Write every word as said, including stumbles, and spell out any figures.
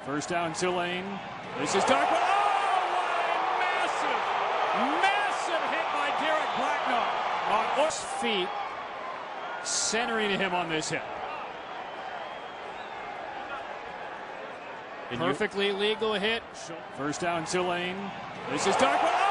First down, Tulane. This is Darkwa. Oh, what a massive, massive hit by Derek Blacknall on Orr's feet, centering him on this hit. Perfectly legal hit. First down, Tulane. This is Darkwa.